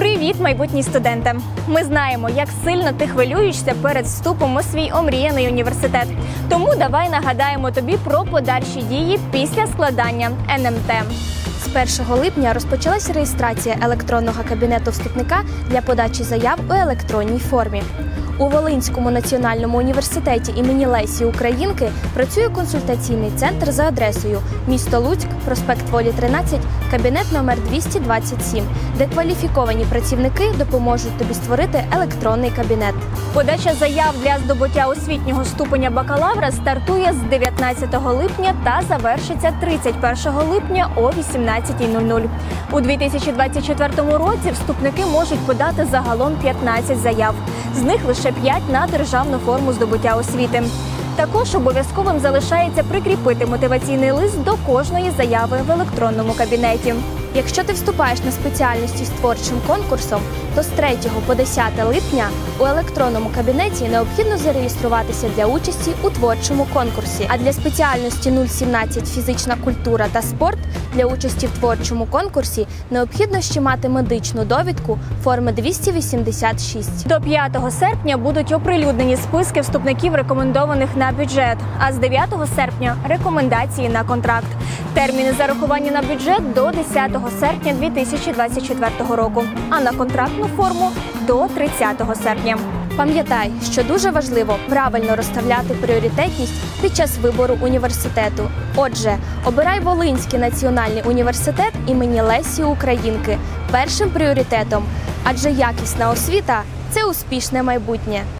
Привіт, майбутні студенти! Ми знаємо, як сильно ти хвилюєшся перед вступом у свій омріяний університет. Тому давай нагадаємо тобі про подальші дії після складання НМТ. З 1 липня розпочалась реєстрація електронного кабінету вступника для подачі заяв у електронній формі. У Волинському національному університеті імені Лесі Українки працює консультаційний центр за адресою місто Луцьк, проспект Волі 13, кабінет номер 227, де кваліфіковані працівники допоможуть тобі створити електронний кабінет. Подача заяв для здобуття освітнього ступеня бакалавра стартує з 19 липня та завершиться 31 липня о 18:00. У 2024 році вступники можуть подати загалом 15 заяв. З них лише 5 на державну форму здобуття освіти. Також обов'язковим залишається прикріпити мотиваційний лист до кожної заяви в електронному кабінеті. Якщо ти вступаєш на спеціальності з творчим конкурсом, то з 3 по 10 липня у електронному кабінеті необхідно зареєструватися для участі у творчому конкурсі. А для спеціальності 017 «Фізична культура та спорт» для участі в творчому конкурсі необхідно ще мати медичну довідку форми 286. До 5 серпня будуть оприлюднені списки вступників, рекомендованих на бюджет, а з 9 серпня – рекомендації на контракт. Терміни зарахування на бюджет – до 10 серпня 2024 року, а на контрактну форму – до 30 серпня. Пам'ятай, що дуже важливо правильно розставляти пріоритетність під час вибору університету. Отже, обирай Волинський національний університет імені Лесі Українки першим пріоритетом, адже якісна освіта – це успішне майбутнє.